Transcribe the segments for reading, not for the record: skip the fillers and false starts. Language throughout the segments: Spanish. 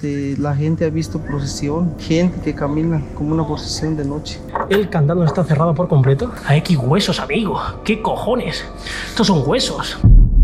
La gente ha visto procesión, gente que camina como una procesión de noche. El candado está cerrado por completo. Hay aquí huesos, amigo. ¿Qué cojones? Estos son huesos.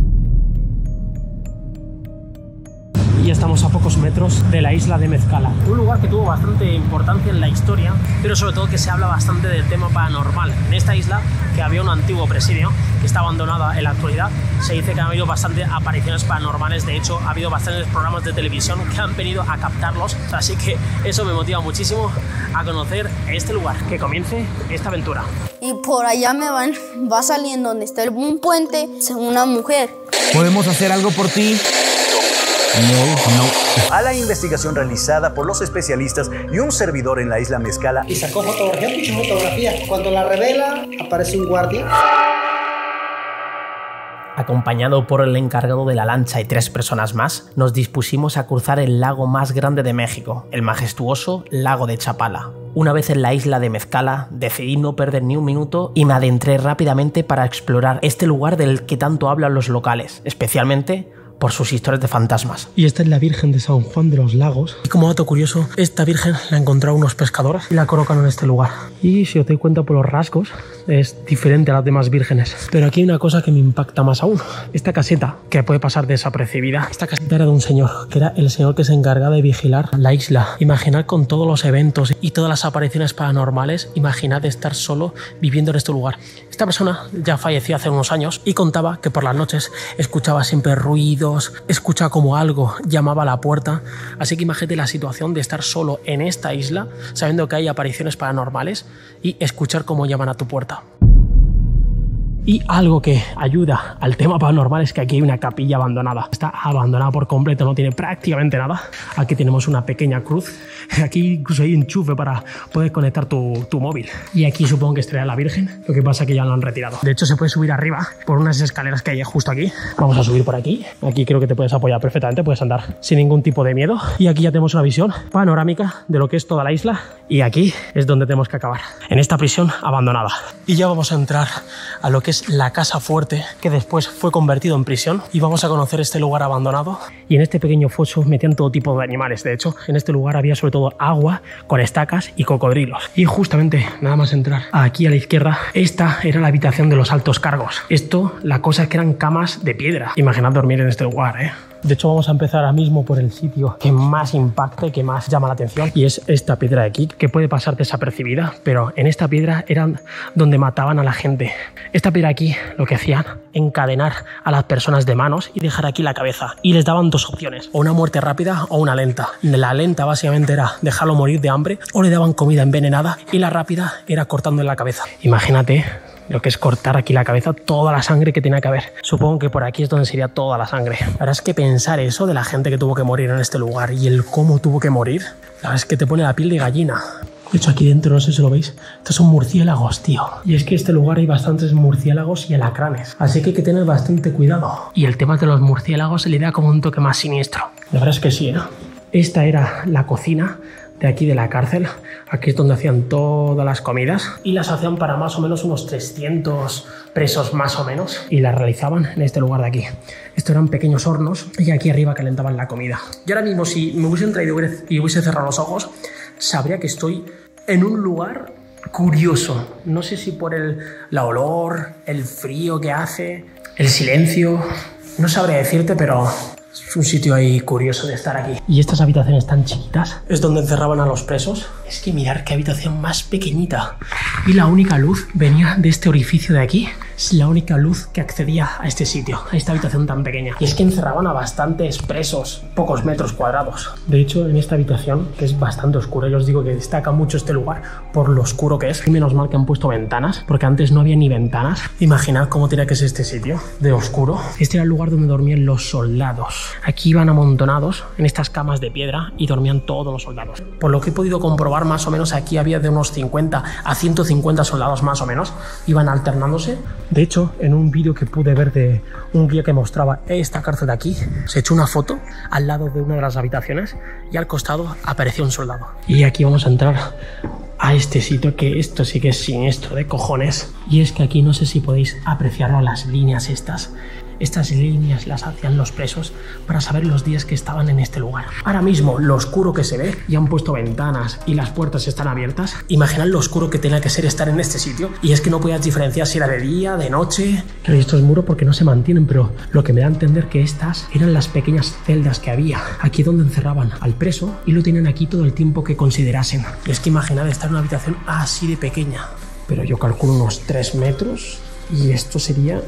Y estamos a pocos metros de la isla de Mezcala, un lugar que tuvo bastante importancia en la historia, pero sobre todo que se habla bastante del tema paranormal. En esta isla, que había un antiguo presidio que está abandonada en la actualidad, se dice que ha habido bastantes apariciones paranormales. De hecho, ha habido bastantes programas de televisión que han venido a captarlos, así que eso me motiva muchísimo a conocer este lugar. Que comience esta aventura. Y por allá va saliendo donde está un puente, una mujer. ¿Podemos hacer algo por ti? No. A la investigación realizada por los especialistas y un servidor en la isla Mezcala. Y sacó fotografía, mucha fotografía. Cuando la revela, aparece un guardia. Acompañado por el encargado de la lancha y 3 personas más, nos dispusimos a cruzar el lago más grande de México, el majestuoso Lago de Chapala. Una vez en la isla de Mezcala, decidí no perder ni un minuto y me adentré rápidamente para explorar este lugar del que tanto hablan los locales, especialmente por sus historias de fantasmas. Y esta es la Virgen de San Juan de los Lagos. Y como dato curioso, esta Virgen la encontraron unos pescadores y la colocaron en este lugar. Y si os doy cuenta por los rasgos, es diferente a las demás vírgenes. Pero aquí hay una cosa que me impacta más aún. Esta caseta, que puede pasar desapercibida, esta caseta era de un señor, que era el señor que se encargaba de vigilar la isla. Imaginad con todos los eventos y todas las apariciones paranormales, imaginad estar solo viviendo en este lugar. Esta persona ya falleció hace unos años y contaba que por las noches escuchaba siempre ruido, escucha como algo llamaba a la puerta, así que imagínate la situación de estar solo en esta isla sabiendo que hay apariciones paranormales y escuchar cómo llaman a tu puerta. Y algo que ayuda al tema paranormal es que aquí hay una capilla abandonada. Está abandonada por completo, no tiene prácticamente nada. Aquí tenemos una pequeña cruz. Aquí incluso hay enchufe para poder conectar tu móvil. Y aquí supongo que estaría la Virgen. Lo que pasa es que ya lo han retirado. De hecho, se puede subir arriba por unas escaleras que hay justo aquí. Vamos a subir por aquí. Aquí creo que te puedes apoyar perfectamente. Puedes andar sin ningún tipo de miedo. Y aquí ya tenemos una visión panorámica de lo que es toda la isla. Y aquí es donde tenemos que acabar, en esta prisión abandonada. Y ya vamos a entrar a lo que es la Casa Fuerte, que después fue convertido en prisión, y vamos a conocer este lugar abandonado. Y en este pequeño foso metían todo tipo de animales. De hecho, en este lugar había sobre todo agua con estacas y cocodrilos. Y justamente nada más entrar aquí a la izquierda, esta era la habitación de los altos cargos. Esto, la cosa es que eran camas de piedra. Imaginad dormir en este lugar, ¿eh? De hecho, vamos a empezar ahora mismo por el sitio que más impacta y que más llama la atención, y es esta piedra de aquí, que puede pasar desapercibida, pero en esta piedra eran donde mataban a la gente. Esta piedra aquí lo que hacían, encadenar a las personas de manos y dejar aquí la cabeza, y les daban 2 opciones, o una muerte rápida o una lenta. La lenta básicamente era dejarlo morir de hambre, o le daban comida envenenada, y la rápida era cortándole la cabeza. Imagínate lo que es cortar aquí la cabeza, toda la sangre que tenía que haber. Supongo que por aquí es donde sería toda la sangre. La verdad es que pensar eso de la gente que tuvo que morir en este lugar y el cómo tuvo que morir, la verdad es que te pone la piel de gallina. De hecho, aquí dentro, no sé si lo veis, estos son murciélagos, tío. Y es que en este lugar hay bastantes murciélagos y alacranes, así que hay que tener bastante cuidado. Y el tema de los murciélagos se le da como un toque más siniestro. La verdad es que sí, ¿eh? Esta era la cocina de aquí de la cárcel. Aquí es donde hacían todas las comidas y las hacían para más o menos unos 300 presos más o menos, y las realizaban en este lugar de aquí. Estos eran pequeños hornos y aquí arriba calentaban la comida. Y ahora mismo, si me hubiesen traído y hubiese cerrado los ojos, sabría que estoy en un lugar curioso. No sé si por la olor, el frío que hace, el silencio, no sabría decirte, pero es un sitio ahí curioso de estar aquí. Y estas habitaciones tan chiquitas es donde encerraban a los presos. Es que mirar qué habitación más pequeñita. Y la única luz venía de este orificio de aquí. Es la única luz que accedía a este sitio, a esta habitación tan pequeña. Y es que encerraban a bastantes presos, pocos metros cuadrados. De hecho, en esta habitación, que es bastante oscura, yo os digo que destaca mucho este lugar por lo oscuro que es. Y menos mal que han puesto ventanas, porque antes no había ni ventanas. Imaginad cómo tenía que ser este sitio de oscuro. Este era el lugar donde dormían los soldados. Aquí iban amontonados en estas camas de piedra y dormían todos los soldados. Por lo que he podido comprobar, más o menos aquí había de unos 50 a 150 soldados más o menos. Iban alternándose. De hecho, en un vídeo que pude ver de un guía que mostraba esta cárcel de aquí, se echó una foto al lado de una de las habitaciones y al costado apareció un soldado. Y aquí vamos a entrar a este sitio, que esto sí que es siniestro de cojones. Y es que aquí no sé si podéis apreciarlo, las líneas estas Estas líneas las hacían los presos para saber los días que estaban en este lugar. Ahora mismo, lo oscuro que se ve, y han puesto ventanas y las puertas están abiertas. Imaginad lo oscuro que tenía que ser estar en este sitio, y es que no podías diferenciar si era de día, de noche. Claro, y estos muros porque no se mantienen, pero lo que me da a entender que estas eran las pequeñas celdas que había aquí donde encerraban al preso y lo tenían aquí todo el tiempo que considerasen. Y es que imaginad estar en una habitación así de pequeña, pero yo calculo unos 3 metros y esto sería...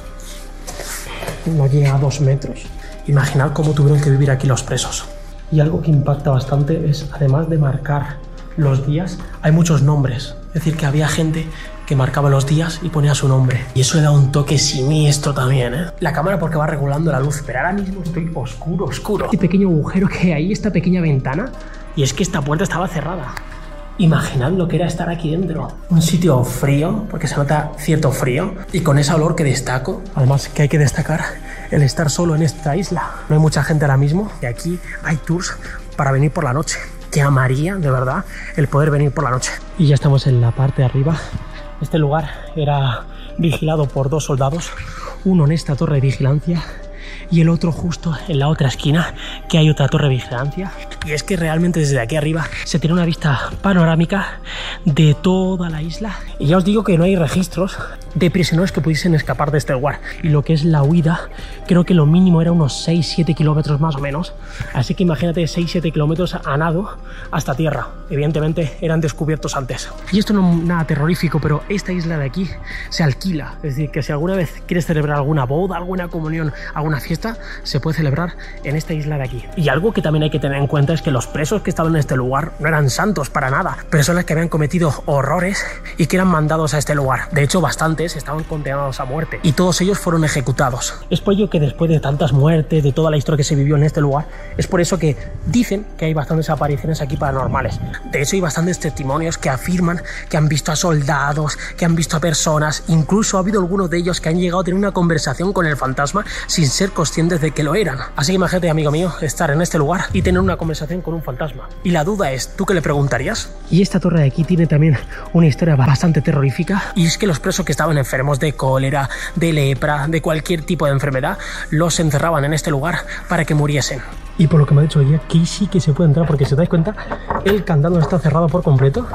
no llega a 2 metros. Imaginad cómo tuvieron que vivir aquí los presos. Y algo que impacta bastante es, además de marcar los días, hay muchos nombres. Es decir, que había gente que marcaba los días y ponía su nombre. Y eso le da un toque siniestro también, ¿eh? La cámara porque va regulando la luz, pero ahora mismo estoy oscuro, oscuro. Este pequeño agujero que hay, esta pequeña ventana, y es que esta puerta estaba cerrada. Imaginad lo que era estar aquí dentro. Un sitio frío, porque se nota cierto frío, y con ese olor que destaco. Además que hay que destacar el estar solo en esta isla. No hay mucha gente ahora mismo, y aquí hay tours para venir por la noche. Que amaría, de verdad, el poder venir por la noche. Y ya estamos en la parte de arriba. Este lugar era vigilado por 2 soldados, uno en esta torre de vigilancia y el otro justo en la otra esquina, que hay otra torre de vigilancia. Y es que realmente desde aquí arriba se tiene una vista panorámica de toda la isla. Y ya os digo que no hay registros de prisioneros que pudiesen escapar de este lugar. Y lo que es la huida, creo que lo mínimo era unos 6-7 kilómetros más o menos. Así que imagínate 6-7 kilómetros a nado hasta tierra. Evidentemente eran descubiertos antes. Y esto no es nada terrorífico, pero esta isla de aquí se alquila. Es decir, que si alguna vez quieres celebrar alguna boda, alguna comunión, alguna fiesta, se puede celebrar en esta isla de aquí. Y algo que también hay que tener en cuenta es que los presos que estaban en este lugar no eran santos para nada. Personas que habían cometido horrores y que eran mandados a este lugar. De hecho, bastantes estaban condenados a muerte y todos ellos fueron ejecutados. Es por ello que después de tantas muertes, de toda la historia que se vivió en este lugar, es por eso que dicen que hay bastantes apariciones aquí paranormales. De hecho, hay bastantes testimonios que afirman que han visto a soldados, que han visto a personas. Incluso ha habido algunos de ellos que han llegado a tener una conversación con el fantasma sin ser conscientes de que lo eran. Así que imagínate, amigo mío, estar en este lugar y tener una conversación con un fantasma. Y la duda es, ¿tú qué le preguntarías? Y esta torre de aquí tiene también una historia bastante terrorífica, y es que los presos que estaban enfermos de cólera, de lepra, de cualquier tipo de enfermedad, los encerraban en este lugar para que muriesen. Y por lo que me ha dicho ella, aquí sí que se puede entrar, porque si te das cuenta, el candado está cerrado por completo.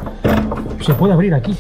Se puede abrir aquí.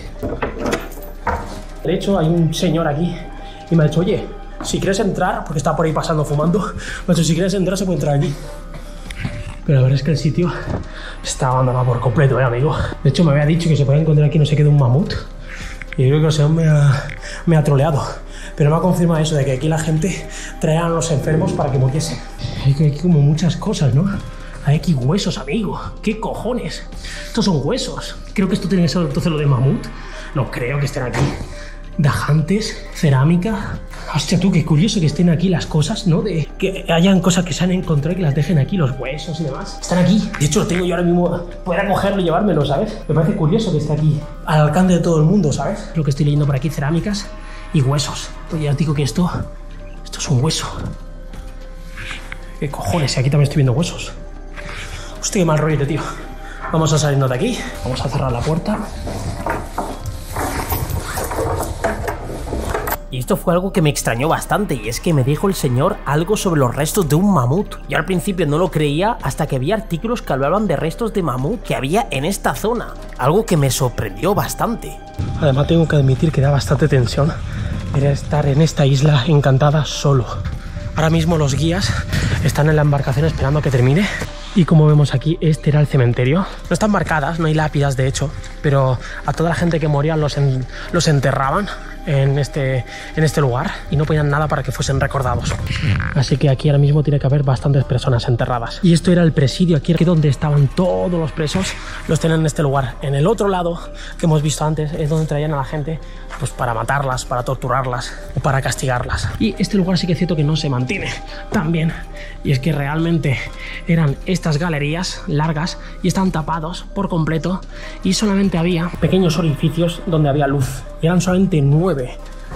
De hecho, hay un señor aquí y me ha dicho, oye, si quieres entrar, porque está por ahí pasando fumando, me ha dicho, si quieres entrar se puede entrar aquí. Pero la verdad es que el sitio está abandonado por completo, amigo. De hecho, me había dicho que se podía encontrar aquí no sé qué de un mamut. Y creo que el señor me ha troleado. Pero me ha confirmado eso, de que aquí la gente traía a los enfermos para que muriesen. Hay aquí como muchas cosas, ¿no? Hay aquí huesos, amigo. ¿Qué cojones? Estos son huesos. Creo que esto tiene que ser entonces lo de mamut. No creo que estén aquí. Dajantes, cerámica. Hostia, tú, qué curioso que estén aquí las cosas, ¿no? De que hayan cosas que se han encontrado y que las dejen aquí, los huesos y demás. Están aquí. De hecho, lo tengo yo ahora mismo. Poder cogerlo y llevármelo, ¿sabes? Me parece curioso que esté aquí, al alcance de todo el mundo, ¿sabes? Lo que estoy leyendo por aquí, cerámicas y huesos. Pues ya os digo que esto es un hueso. ¿Qué cojones? Aquí también estoy viendo huesos. Hostia, qué mal rollo, tío. Vamos a salirnos de aquí. Vamos a cerrar la puerta. Y esto fue algo que me extrañó bastante, y es que me dijo el señor algo sobre los restos de un mamut. Yo al principio no lo creía hasta que vi artículos que hablaban de restos de mamut que había en esta zona. Algo que me sorprendió bastante. Además tengo que admitir que da bastante tensión era estar en esta isla encantada solo. Ahora mismo los guías están en la embarcación esperando a que termine. Y como vemos aquí, este era el cementerio. No están marcadas, no hay lápidas de hecho, pero a toda la gente que moría los enterraban en este lugar y no ponían nada para que fuesen recordados. Así que aquí ahora mismo tiene que haber bastantes personas enterradas. Y esto era el presidio, aquí donde estaban todos los presos, los tenían en este lugar. En el otro lado que hemos visto antes es donde traían a la gente pues para matarlas, para torturarlas o para castigarlas. Y este lugar sí que es cierto que no se mantiene tan bien, y es que realmente eran estas galerías largas y están tapados por completo y solamente había pequeños orificios donde había luz, y eran solamente 9.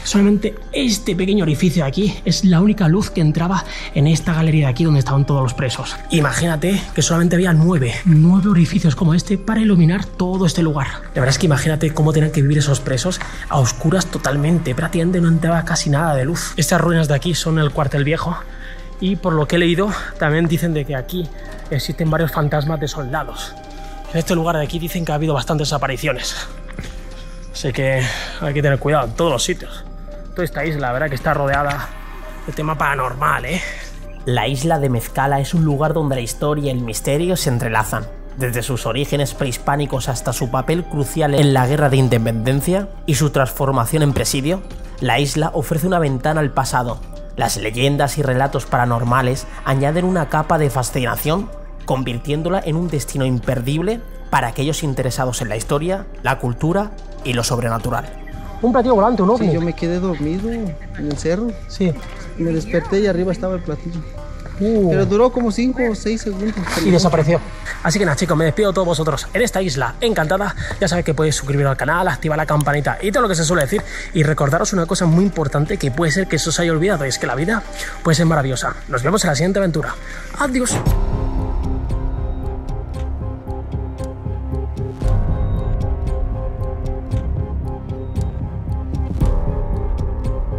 Solamente este pequeño orificio de aquí es la única luz que entraba en esta galería de aquí donde estaban todos los presos. Imagínate que solamente había 9 orificios como este para iluminar todo este lugar. La verdad es que imagínate cómo tenían que vivir esos presos a oscuras totalmente, prácticamente no entraba casi nada de luz. Estas ruinas de aquí son el cuartel viejo y por lo que he leído también dicen de que aquí existen varios fantasmas de soldados. En este lugar de aquí dicen que ha habido bastantes apariciones. Así que hay que tener cuidado en todos los sitios. Toda esta isla, la verdad que está rodeada de tema paranormal, ¿eh? La isla de Mezcala es un lugar donde la historia y el misterio se entrelazan. Desde sus orígenes prehispánicos hasta su papel crucial en la guerra de independencia y su transformación en presidio, la isla ofrece una ventana al pasado. Las leyendas y relatos paranormales añaden una capa de fascinación, convirtiéndola en un destino imperdible para aquellos interesados en la historia, la cultura y lo sobrenatural. Un platillo volante, ¿no? Sí, yo me quedé dormido en el cerro. Sí. Me desperté y arriba estaba el platillo. Pero duró como 5 o 6 segundos. Y desapareció. Así que nada, chicos, me despido de todos vosotros en esta isla encantada. Ya sabéis que podéis suscribiros al canal, activar la campanita y todo lo que se suele decir. Y recordaros una cosa muy importante que puede ser que se os haya olvidado, y es que la vida puede ser maravillosa. Nos vemos en la siguiente aventura. Adiós.